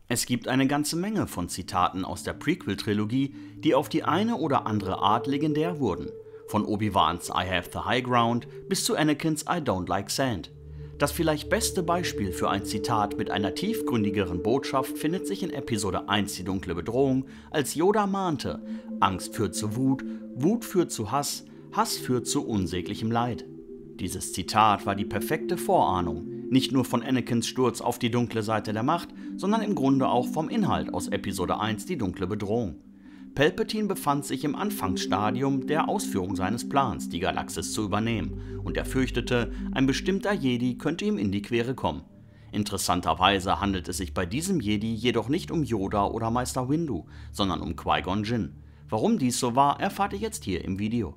Es gibt eine ganze Menge von Zitaten aus der Prequel-Trilogie, die auf die eine oder andere Art legendär wurden. Von Obi-Wans I have the high ground bis zu Anakins I don't like sand. Das vielleicht beste Beispiel für ein Zitat mit einer tiefgründigeren Botschaft findet sich in Episode 1 Die dunkle Bedrohung, als Yoda mahnte: Angst führt zu Wut, Wut führt zu Hass, Hass führt zu unsäglichem Leid. Dieses Zitat war die perfekte Vorahnung, nicht nur von Anakins Sturz auf die dunkle Seite der Macht, sondern im Grunde auch vom Inhalt aus Episode 1 Die dunkle Bedrohung. Palpatine befand sich im Anfangsstadium der Ausführung seines Plans, die Galaxis zu übernehmen, und er fürchtete, ein bestimmter Jedi könnte ihm in die Quere kommen. Interessanterweise handelt es sich bei diesem Jedi jedoch nicht um Yoda oder Meister Windu, sondern um Qui-Gon Jinn. Warum dies so war, erfahrt ihr jetzt hier im Video.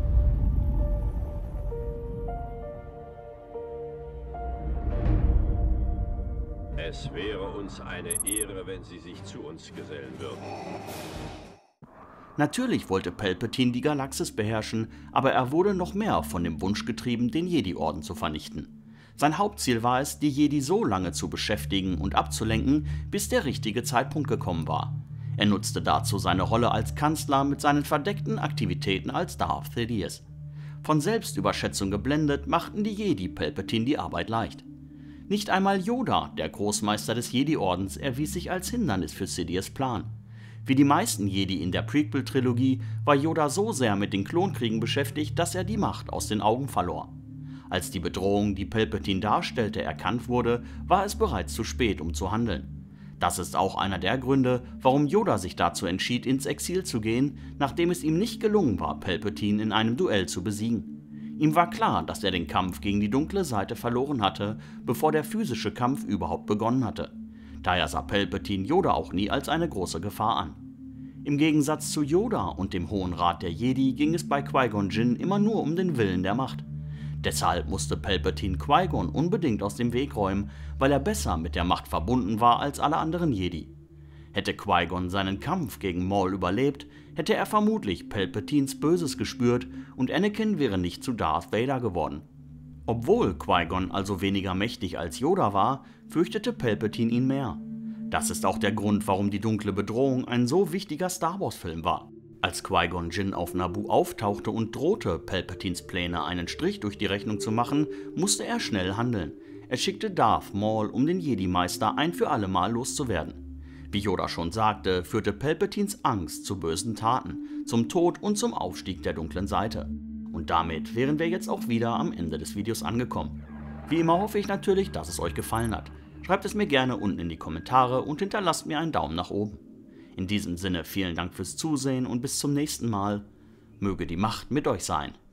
Es wäre uns eine Ehre, wenn Sie sich zu uns gesellen würden. Natürlich wollte Palpatine die Galaxis beherrschen, aber er wurde noch mehr von dem Wunsch getrieben, den Jedi-Orden zu vernichten. Sein Hauptziel war es, die Jedi so lange zu beschäftigen und abzulenken, bis der richtige Zeitpunkt gekommen war. Er nutzte dazu seine Rolle als Kanzler mit seinen verdeckten Aktivitäten als Darth Sidious. Von Selbstüberschätzung geblendet, machten die Jedi Palpatine die Arbeit leicht. Nicht einmal Yoda, der Großmeister des Jedi-Ordens, erwies sich als Hindernis für Sidious' Plan. Wie die meisten Jedi in der Prequel-Trilogie war Yoda so sehr mit den Klonkriegen beschäftigt, dass er die Macht aus den Augen verlor. Als die Bedrohung, die Palpatine darstellte, erkannt wurde, war es bereits zu spät, um zu handeln. Das ist auch einer der Gründe, warum Yoda sich dazu entschied, ins Exil zu gehen, nachdem es ihm nicht gelungen war, Palpatine in einem Duell zu besiegen. Ihm war klar, dass er den Kampf gegen die dunkle Seite verloren hatte, bevor der physische Kampf überhaupt begonnen hatte. Daher sah Palpatine Yoda auch nie als eine große Gefahr an. Im Gegensatz zu Yoda und dem Hohen Rat der Jedi ging es bei Qui-Gon Jinn immer nur um den Willen der Macht. Deshalb musste Palpatine Qui-Gon unbedingt aus dem Weg räumen, weil er besser mit der Macht verbunden war als alle anderen Jedi. Hätte Qui-Gon seinen Kampf gegen Maul überlebt, hätte er vermutlich Palpatines Böses gespürt und Anakin wäre nicht zu Darth Vader geworden. Obwohl Qui-Gon also weniger mächtig als Yoda war, fürchtete Palpatine ihn mehr. Das ist auch der Grund, warum die dunkle Bedrohung ein so wichtiger Star-Wars-Film war. Als Qui-Gon Jinn auf Naboo auftauchte und drohte, Palpatines Pläne einen Strich durch die Rechnung zu machen, musste er schnell handeln. Er schickte Darth Maul, um den Jedi-Meister ein für alle Mal loszuwerden. Wie Yoda schon sagte, führte Palpatines Angst zu bösen Taten, zum Tod und zum Aufstieg der dunklen Seite. Und damit wären wir jetzt auch wieder am Ende des Videos angekommen. Wie immer hoffe ich natürlich, dass es euch gefallen hat. Schreibt es mir gerne unten in die Kommentare und hinterlasst mir einen Daumen nach oben. In diesem Sinne vielen Dank fürs Zusehen und bis zum nächsten Mal. Möge die Macht mit euch sein.